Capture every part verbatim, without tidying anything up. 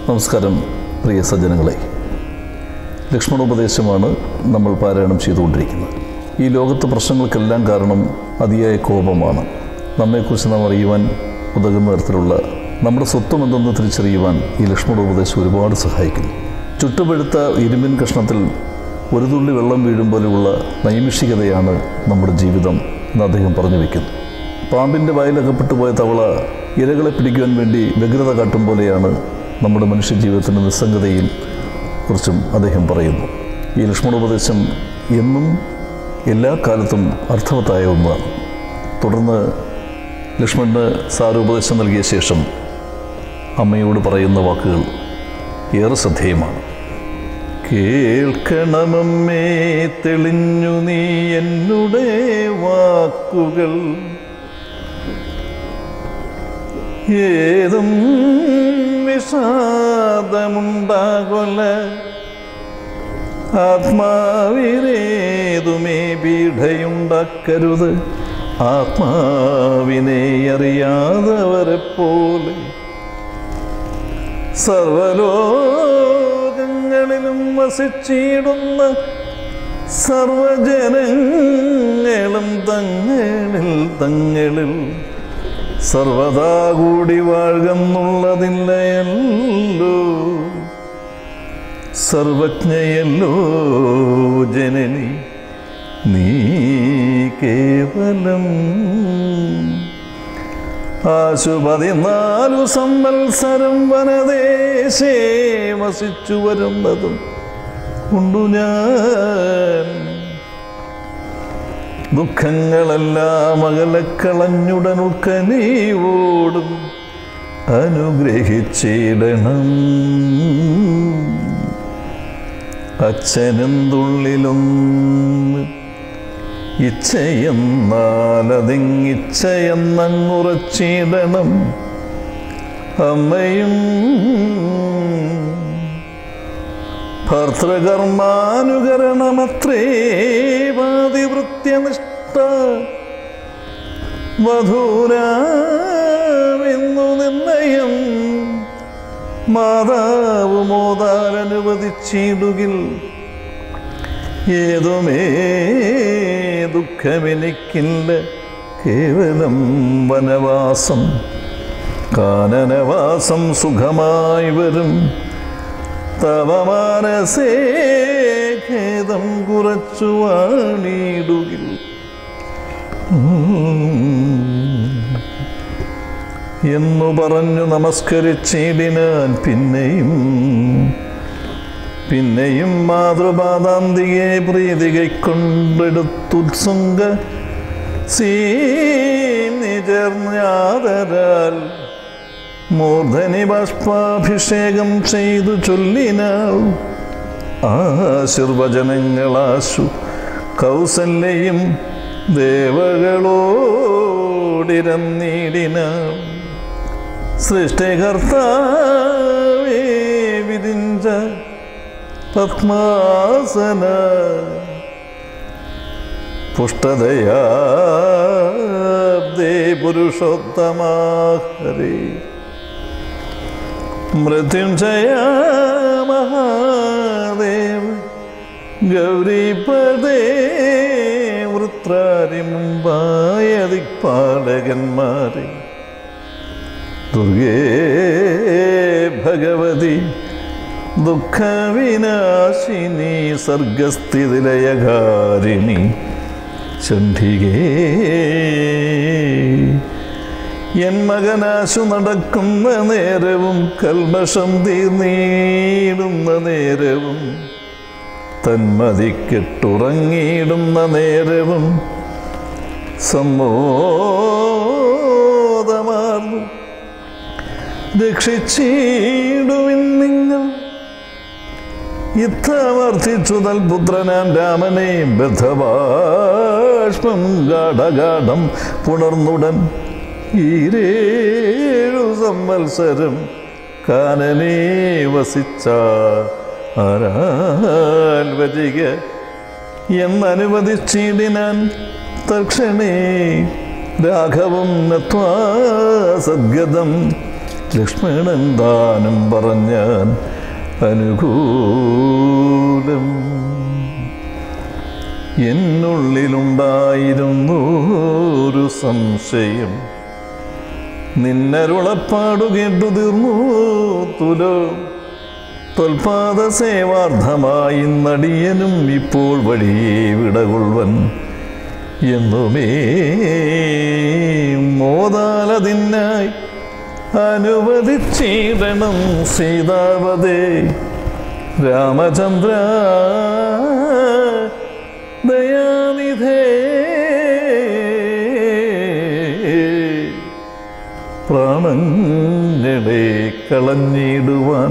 നമസ്കാരം പ്രിയ സജ്ജനങ്ങളെ, ലക്ഷ്മണോപദേശമാണ് നമ്മൾ പാരായണം ചെയ്തുകൊണ്ടിരിക്കുന്നത്. ഈ ലോകത്ത് പ്രശ്നങ്ങൾക്കെല്ലാം കാരണം അതിയായ കോപമാണ്. നമ്മെക്കുറിച്ച് നാം അറിയുവാൻ ഉതകുന്ന തരത്തിലുള്ള നമ്മുടെ സ്വത്വം എന്തെന്ന് തിരിച്ചറിയുവാൻ ഈ ലക്ഷ്മണോപദേശം ഒരുപാട് സഹായിക്കുന്നു. ചുട്ടുപഴുത്ത ഇരുമ്പിൻ കഷ്ണത്തിൽ ഒരു തുള്ളി വെള്ളം വീഴും പോലെയുള്ള നൈമിഷികതയാണ് നമ്മുടെ ജീവിതം എന്ന് അദ്ദേഹം പറഞ്ഞു വയ്ക്കുന്നു. പാമ്പിൻ്റെ വായിലകപ്പെട്ടു പോയ തവള ഇരകളെ പിടിക്കുവാൻ വേണ്ടി വ്യഗ്രത കാട്ടും പോലെയാണ് നമ്മുടെ മനുഷ്യജീവിതത്തിൻ്റെ നിസ്സംഗതയും കുറിച്ചും അദ്ദേഹം പറയുന്നു. ഈ ലക്ഷ്മണോപദേശം എന്നും എല്ലാ കാലത്തും അർത്ഥവത്തായ ഒന്നാണ്. തുടർന്ന് ലക്ഷ്മണന് സാരോപദേശം നൽകിയ ശേഷം അമ്മയോട് പറയുന്ന വാക്കുകൾ ഏറെ ശ്രദ്ധേയമാണ്. കേൾക്കണമമ്മേ, തെളിഞ്ഞു നീ എന്നുടെ വാക്കുകൾ, ഏതും വിഷാദമുണ്ടാകൊല, ആത്മാവിനേതുമേ പീഡയുണ്ടാക്കരുത്, ആത്മാവിനെ അറിയാതവരെ പോലെ. സർവലോകങ്ങളിലും വസിച്ചിടുന്ന സർവജനങ്ങളും തങ്ങളിൽ തങ്ങളിൽ സർവദാ കൂടി വാഴുന്നുള്ളതില്ലയല്ലോ. സർവജ്ഞയല്ലോ ജനനി നീ കേവലം. ആശു പതിനാലു സംവത്സരം വനദേശേ വസിച്ചു വരുന്നതും ഉണ്ടു ഞാൻ. ദുഃഖങ്ങളെല്ലാം അകലക്കളഞ്ഞുടൻ ഉൾക്കനീവോടും അനുഗ്രഹിച്ചിടണം. അച്ഛനെന്തുള്ളിലൊന്ന് ഇച്ഛയെന്നാലതിങ്ങിച്ഛയെന്നങ്ങുറച്ചിടണം. അമ്മയും ഭർത്തൃകർമാനുകരണമത്രേ പാതിവൃത്യനിഷ്ഠ. വധൂരാമെന്നു നിർണയം മാതാവ് മോദാലനുവദിച്ചിടുകിൽ, ഏതുമേ ദുഃഖമെനിക്കില്ല, കേവലം വനവാസം. കാനനവാസം സുഖമായി വരും, തവ മനസേ ഖേദം കുറച്ചു വാണിടുകിൽ. എന്നു പറഞ്ഞു നമസ്കരിച്ചിടിനാൻ. പിന്നെയും പിന്നെയും മാതൃപാദാന്തിയെ പ്രീതി കൈക്കൊണ്ടെടുത്തുത്സുംഗ സീനിചേർന്നാദരാൽ മൂർധനി ബാഷ്പാഭിഷേകം ചെയ്തു ചൊല്ലിനാൾ. ആശീർവചനങ്ങളാശു കൗസല്യയും ദേവകളോടിരന്നിടിനാൾ. സൃഷ്ടികർത്താവേ വിരിഞ്ച പത്മാസന പുഷ്ടതയാബ്ദേ പുരുഷോത്തമാഹരേ. മൃത്യുഞ്ജയ മഹാദേവ ഗൗരീപദേ വൃത്രാരി മുമ്പായ ദിക്പാലകന്മാരെ. ദുർഗേ ഭഗവതി ദുഃഖവിനാശിനി സർഗസ്ഥിതിലയകാരിണി ചണ്ഡികേ. എൻ മകനാശു നടക്കുന്ന നേരവും കൽമഷം തീർന്നിടുന്ന നേരവും തന്മതിക്കെട്ടുറങ്ങിയിടുന്ന നേരവും സമ്മോദമാർന്നു രക്ഷിച്ചിടുവിൻ നിങ്ങൾ. ഇത്തമർത്ഥിച്ചു നൽപുത്രനാൻ രാമനെ ബദ്ധബാഷ്പം ഗാഠഗാഠം പുണർന്നുടൻ ഈരേഴു സംവത്സരം കാനനേ വസിച്ച ആരാൽ വരിക എന്നനുവദിച്ചിടിനാൻ. തക്ഷണേ രാഘവം നത്വാ സദ്ഗതം ലക്ഷ്മണൻ താനും പറഞ്ഞാൻ അനുകൂലം. എന്നുള്ളിലുണ്ടായിരുന്നു ഒരു സംശയം, നിന്നരുളപ്പാടു കേട്ടു തീർന്നു തുലോ. തൊൽപാദ സേവാർത്ഥമായി നടിയനും ഇപ്പോൾ വഴിയെ വിടകൊള്ളുവൻ എന്നുമേ മോദാലതിനായി അനുവദിച്ചിടണം സീതാവതേ. രാമചന്ദ്ര ദയാനിധേ പ്രാണങ്ങളെ കളഞ്ഞിടുവാൻ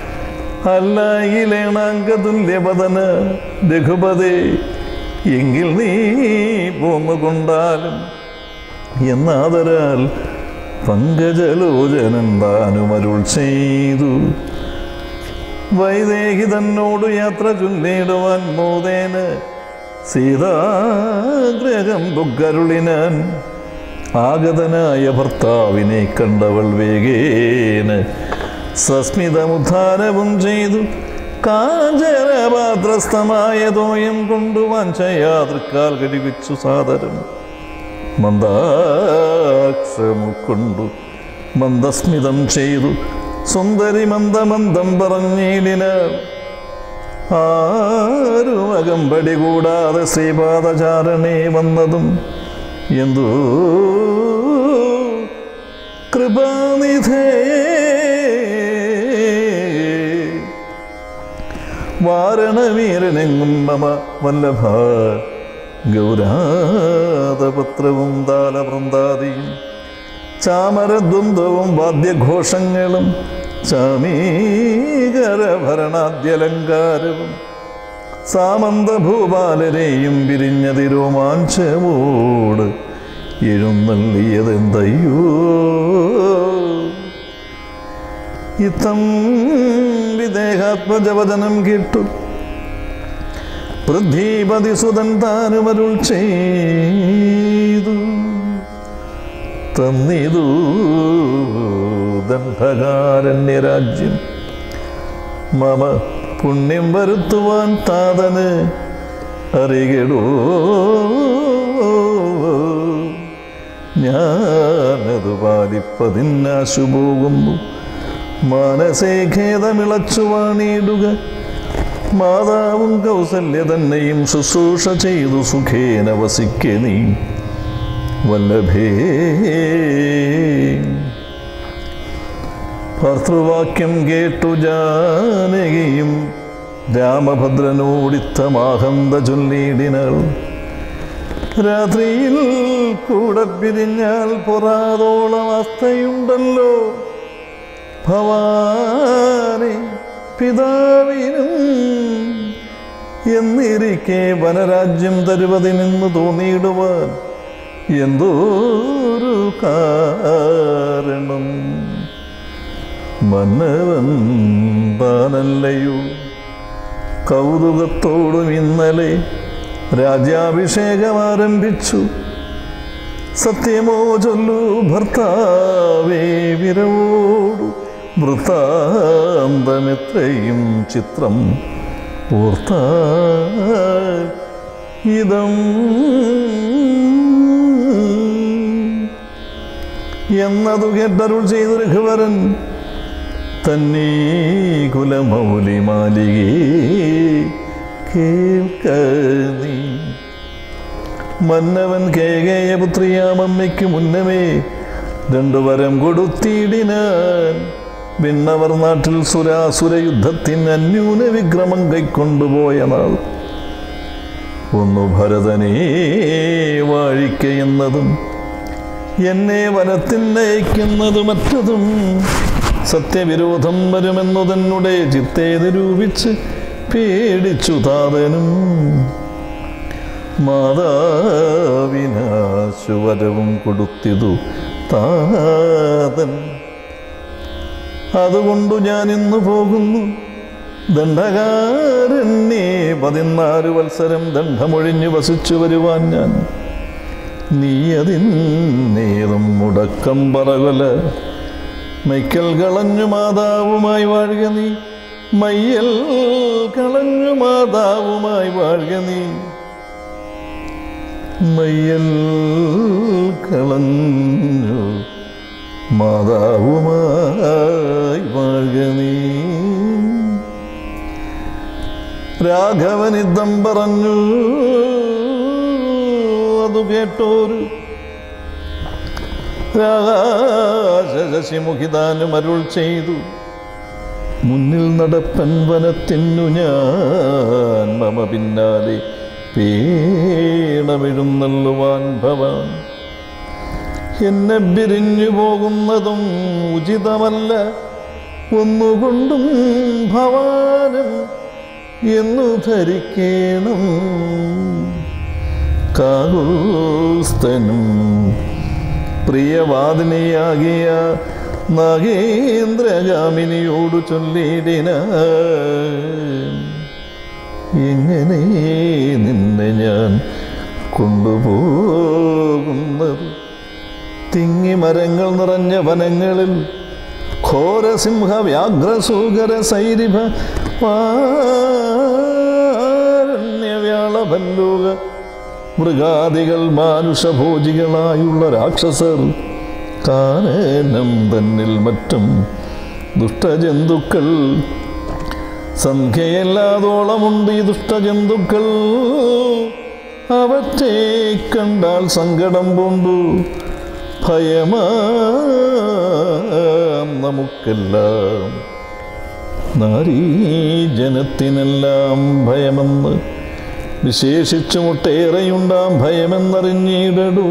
അല്ലായിലേണാങ്കതുല്യപതന രഘുപതേ. എങ്കിൽ നീ പോന്നുകൊണ്ടാലും എന്നാദരാൽ പങ്കജലോചനൻ താനുമരുൾ ചെയ്തു. വൈദേഹി തന്നോടു യാത്ര ചൊല്ലിടുവാൻ മോദേന സീതാഗ്രഹം പുക്കരുളിനാൻ. ആഗതനായ ഭർത്താവിനെ കണ്ടവൾ വേഗേന സസ്മിതമുദ്ധാരവും ചെയ്തു. കാഞ്ചരപാത്രസ്ഥമായ തോയം കൊണ്ടു വാഞ്ചയാതൃക്കാൽ കഴിവിച്ചു സാദരം. മന്ദാക്ഷമുക്കൊണ്ടു മന്ദസ്മിതം ചെയ്തു സുന്ദരി മന്ദമന്ദം പറഞ്ഞിടിനാൾ. ആരും അകമ്പടി കൂടാതെ ശ്രീപാദചാരണേ വന്നതും എന്തോ കൃപാനിധേ. വാരണവീരനെങ്ങും മമ വല്ലഭ ഗൗരാതപത്രവും താലവൃന്ദാദിയും ചാമരദ്വന്ദ്വവും വാദ്യഘോഷങ്ങളും ചാമീകരഭരണാദ്യലങ്കാരവും സാമന്തഭൂപാലരെയും വിരിഞ്ഞതിരോമാഞ്ചമോട് എഴുന്നള്ളിയതെന്തയ്യോ. ഇത്തം വിദേഹാത്മജവചനം കേട്ടു പൃഥ്വീപതിസുതൻ താനുമരുൾ ചെയ്തു. തന്നിതു ദണ്ഡകാരണ്യരാജ്യം മമ പുണ്യം വരുത്തുവാൻ താതന് അറികടോ. ഞാനതു പാലിപ്പതിനാശു പോകുന്നു. മനസേ ഖേദമിളച്ചു വാണിയിടുക. മാതാവും കൗസല്യ തന്നെയും ശുശ്രൂഷ ചെയ്തു സുഖേന വസിക്കെ നീ വല്ലഭേ. ഭർത്തൃവാക്യം കേട്ടു ജാനകിയും രാമഭദ്രനോടിത്തമാഹന്ത ചൊല്ലിയിടിനാൾ. രാത്രിയിൽ കൂടെ പിരിഞ്ഞാൽ പൊറാതോളം അവസ്ഥയുണ്ടല്ലോ ഭവാനി പിതാവിനും. എന്നിരിക്കെ വനരാജ്യം തരുവതിനെന്ന് തോന്നിയിടുവാൻ എന്തോരു കാരണം. മന്നവൻ താനല്ലയോ കൗതുകത്തോടും ഇന്നലെ രാജ്യാഭിഷേകം ആരംഭിച്ചു. സത്യമോ ചൊല്ലു ഭർത്താവേ വിരവോടു വൃത്താന്തമെത്രയും ചിത്രം ഓർത്താൽ ഇതം എന്നതു കേട്ടരുൾ ചെയ്തു രഘുവരൻ. തന്നീ കുലമൗലി മാലികേ കേൾക്ക നീ. മന്നവൻ കേകേയപുത്രിയാമമ്മയ്ക്ക് മുന്നമേ രണ്ടു വരം കൊടുത്തിടിനാൻ. വിണ്ണവർ നാട്ടിൽ സുരാസുര യുദ്ധത്തിന് അന്യൂന വിക്രമം കൈക്കൊണ്ടുപോയ നാൾ ഒന്നു ഭരതനെ വാഴിക്കയെന്നതും എന്നെ വനത്തിനയക്കുന്നത് മറ്റതും സത്യവിരോധം വരുമെന്നു തന്നെ ചിത്തെ നിരൂപിച്ച് പേടിച്ചു താതനും. മാതാവിനാശുവരവും കൊടുത്തിതു താതൻ. അതുകൊണ്ടു ഞാൻ ഇന്നു പോകുന്നു. ദണ്ഡകാരണ്യേ പതിനാല് വത്സരം ദണ്ഡമൊഴിഞ്ഞു വസിച്ചു വരുവാൻ ഞാൻ. നീ അതിന്നേതും മുടക്കം പറകൊല മൈക്കൽ കളഞ്ഞു മാതാവുമായി വാഴുക നീ, മയ്യൽ കളഞ്ഞു മാതാവുമായി വാഴുക നീ, മയ്യൽ കളഞ്ഞു മാതാവുമായി വാഴുക നീ. രാഘവനിദ്ധം പറഞ്ഞു അതു കേട്ടോരു രാശശിമുഖിതാനും അരുൾ ചെയ്തു, മുന്നിൽ നടപ്പൻ വനത്തിനു ഞാൻ മമ പിന്നാലെ പേണമെഴുന്നള്ളുവാൻ ഭവാൻ. എന്നെ പിരിഞ്ഞു പോകുന്നതും ഉചിതമല്ല, ഒന്നുകൊണ്ടും ഭവാനും എന്നു ധരിക്കണം. കാകുൽസ്ഥനും പ്രിയവാദിനിയാകിയ നാഗേന്ദ്രഗാമിനിയോടു ചൊല്ലിടിന, എങ്ങനെ നിന്നെ ഞാൻ കൊണ്ടുപോകുന്നത്? തിങ്ങി മരങ്ങൾ നിറഞ്ഞ വനങ്ങളിൽ ഘോരസിംഹ വ്യാഘ്രസൂകര സൈരിഭ വാരണ്യവ്യാളഭല്ലൂക മൃഗാദികൾ മാനുഷഭോജികളായുള്ള രാക്ഷസർ, കാനനം തന്നിൽ മറ്റും ദുഷ്ടജന്തുക്കൾ, സംഖ്യയില്ലാതോളമുണ്ട് ഈ ദുഷ്ടജന്തുക്കൾ. അവറ്റേ കണ്ടാൽ സങ്കടം പൂണ്ടു ഭയമാം നമുക്കെല്ലാം, നാരീജനത്തിനെല്ലാം ഭയമെന്ന് വിശേഷിച്ചും ഒട്ടേറെയുണ്ടാം ഭയമെന്നറിഞ്ഞിടൂ.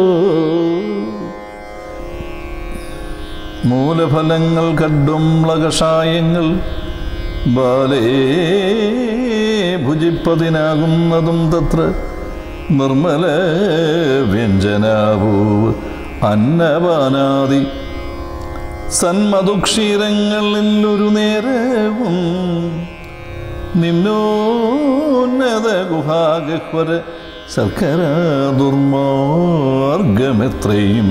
മൂലഫലങ്ങൾ കഡ്വംളകഷായങ്ങൾ ബാലേ ഭുജിപ്പതിനാകുന്നതും തത്ര നിർമ്മല വ്യഞ്ജനാവൂവ് അന്നപാനാദി സന്മധുക്ഷീരങ്ങളിൽ ഒരു നേരവും നിമ്നോന്നത ഗുഹാഗഹ്വര ശർക്കര ദുർമാർഗമെത്രയും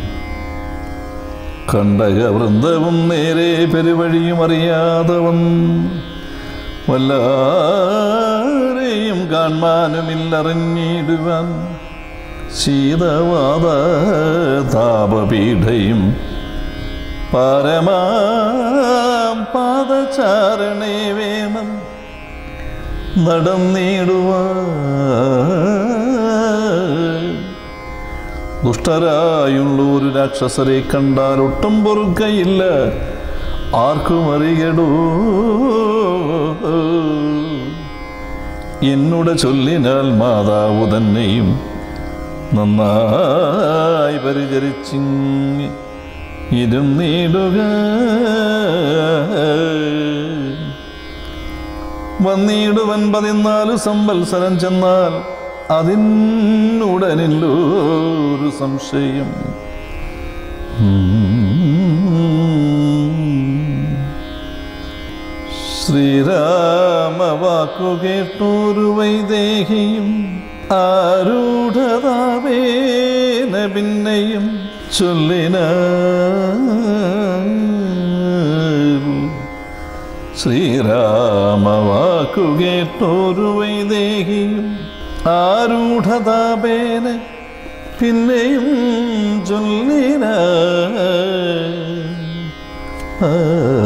കണ്ടകവൃന്ദവും നേരെ പെരുവഴിയും അറിയാതവൻ വല്ലാരെയും കാണാനുമില്ലറിഞ്ഞിടുവാൻ ശീതവാദ താപപീഠയും പരമാം പാദചാരണേ വേണം നടന്നിടുവാൻ. ദുഷ്ടരായുള്ള ഒരു രാക്ഷസരെ കണ്ടാൽ ഒട്ടും പൊറുക്കയില്ല, ആർക്കും അറിയടൂ. എന്നോട് ചൊല്ലിനാൽ മാതാവ് തന്നെയും നന്നായി പരിചരിച്ചിങ് ഇരുന്നിടുക. വന്നിടുവൻ പതിനാലു സംവത്സരം ചെന്നാൽ അതിനുടനില്ലൊരു സംശയം. ശ്രീരാമ വാക്കു കേട്ടൊരു വൈദേഹിയും ആരൂഢതാവേന പിന്നെയും ചൊല്ലിന. ശ്രീരാമ വാക്കു കേട്ടൊരു വൈദേഹിയും ആരൂഢതാപേന പിന്നെയും ചൊല്ലിന.